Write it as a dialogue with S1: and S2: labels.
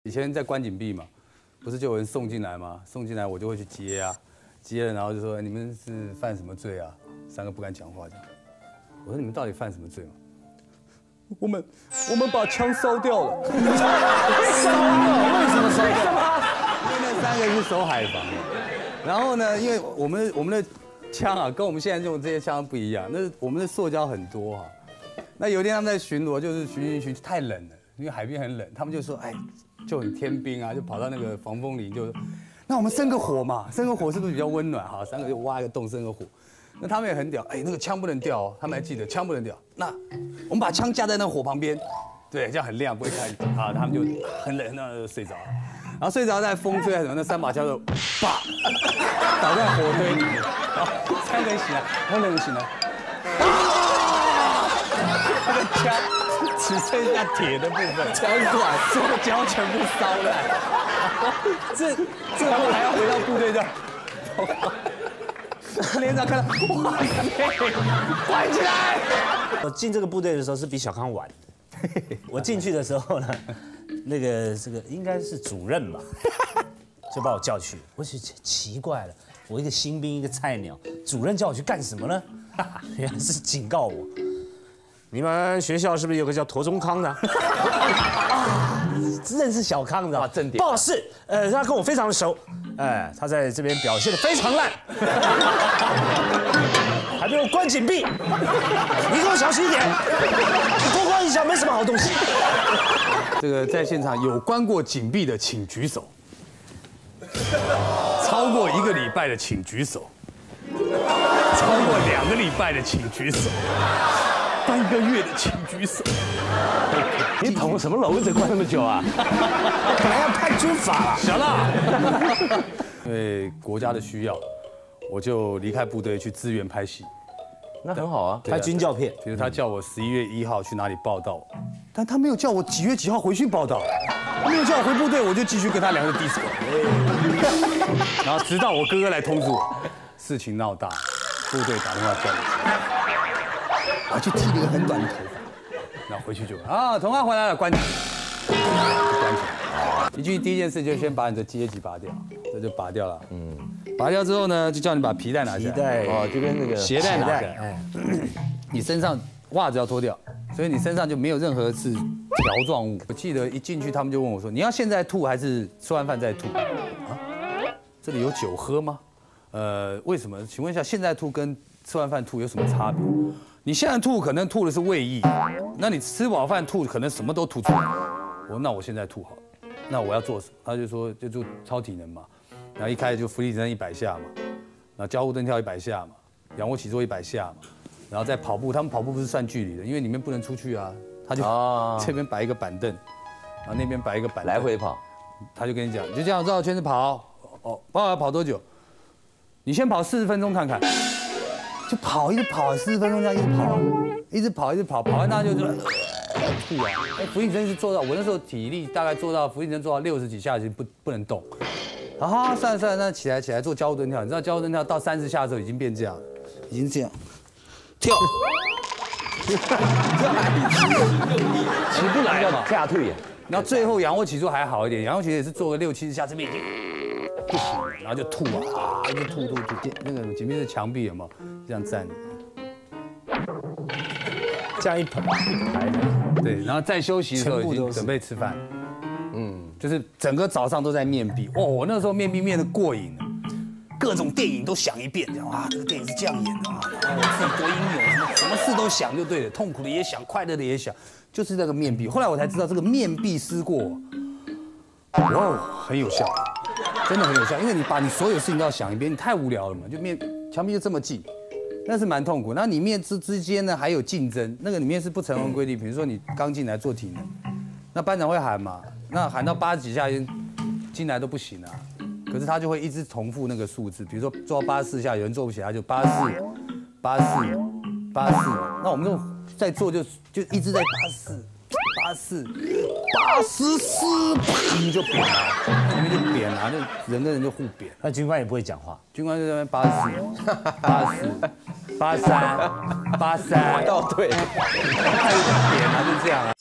S1: 以前在关禁闭嘛，不是就有人送进来吗？送进来我就会去接啊，接了然后就说你们是犯什么罪啊？3个不敢讲话这样。我说你们到底犯什么罪嘛？我们把枪烧掉了。烧了？为什么烧掉？因为那3个是守海防的。然后呢，因为我们的枪啊，跟我们现在用这些枪不一样，那我们的塑胶很多哈。那有一天他们在巡逻，就是巡太冷了，因为海边很冷，他们就说哎，就很天兵啊，就跑到那个防风林就。那我们生个火嘛，生个火是不是比较温暖？好，3个就挖一个洞生个火。那他们也很屌，哎，那个枪不能掉哦，他们还记得枪不能掉。那我们把枪架在那个火旁边，对，这样很亮，不会开。啊，他们就很冷，那就睡着了。然后睡着在风吹还是什么，那3把枪就啪倒在火堆里面。然后3个人醒来，很冷醒来。那个枪只剩下铁的部分，枪管、塑胶全部烧烂。这后还要回到部队这样。连长看到，哇塞，关起来！
S2: 我进这个部队的时候是比小康晚，我进去的时候呢，这个应该是主任吧，就把我叫去。我就奇怪了，我一个新兵，一个菜鸟，主任叫我去干什么呢？原来是警告我，你们学校是不是有个叫陀中康的？啊，认识小康的，
S3: 正点。
S2: 报是，他跟我非常的熟。哎，他在这边表现得非常烂，还被我关禁闭。你给我小心一点，你多关一下没什么好东西。
S1: 这个在现场有关过禁闭的请举手，超过1个礼拜的请举手，超过2个礼拜的请举手，3个月的请举手。
S3: 你捅什么娄子关那么久啊？
S2: 本来要判军法了，
S1: 小了。因为国家的需要，我就离开部队去支援拍戏。
S3: 那很好啊，
S2: 拍军教片。
S1: 比如他叫我11月1号去哪里报道，但他没有叫我几月几号回去报道，他没有叫我回部队，我就继续跟他聊个 disco。然后直到我哥哥来通知我，事情闹大，部队打电话叫我，我去剃了一个很短的头发，然后回去就啊，同案回来了，关起来，关起来。一句第一件事就先把你的阶级拔掉，这就拔掉了。拔掉之后呢，就叫你把皮带拿下来。
S2: 皮带
S3: 哦，就跟那个
S1: 鞋带拿下来。你身上袜子要脱掉，所以你身上就没有任何是条状物。我记得一进去，他们就问我说：“你要现在吐还是吃完饭再吐？”啊，这里有酒喝吗？为什么？请问一下，现在吐跟吃完饭吐有什么差别？你现在吐可能吐的是胃液，那你吃饱饭吐可能什么都吐出来。我说那我现在吐好了，那我要做什么？他就说就做超体能嘛，然后一开始就伏地挺身100下嘛，然后交互蹬跳100下嘛，仰卧起坐100下嘛，然后再跑步，他们跑步不是算距离的，因为里面不能出去啊，他就这边摆一个板凳，然后那边摆一个板凳，
S3: 来回跑，
S1: 他就跟你讲，你就这样绕圈子跑，哦，不知道要跑多久，你先跑40分钟看看，就跑一直跑40分钟这样一直跑，跑完大家就吐啊！伏地挺身是做到，我那时候体力大概做到伏地挺身做到60几下，其实不能动。啊，算了，那起来做交互蹬跳，你知道交互蹬跳到30下的时候已经变这样了，已经这样跳，
S3: 起不来嘛，吓退呀。
S1: 然后最后仰卧起坐还好一点，仰卧起坐也是做个60、70下，这边已经不行了，然后就吐啊，就吐，那个前面是墙壁有没有？这样站着。
S2: 这样一排，
S1: 对，然后再休息的时候已经准备吃饭，就是整个早上都在面壁。哦，我那时候面壁面的过瘾了，各种电影都想一遍，啊，这个电影是这样演的啊，然后我自己多英勇，什么事都想就对了，痛苦的也想，快乐的也想，就是那个面壁。后来我才知道这个面壁思过，哇，很有效，真的很有效，因为你把你所有事情都要想一遍，你太无聊了嘛，就墙壁就这么近。那是蛮痛苦。那里面之间呢还有竞争，那个里面是不成文规定。比如说你刚进来做体能，那班长会喊嘛，那喊到80几下进来都不行啊。可是他就会一直重复那个数字，比如说做到84下，有人做不起来，他就84。那我们就在做就一直在84，砰就扁了，里面就扁了，就人跟人就互扁。
S2: 那军官也不会讲话，
S1: 军官就在那边84、83、
S3: 倒退，
S1: 太扁了，就这样啊。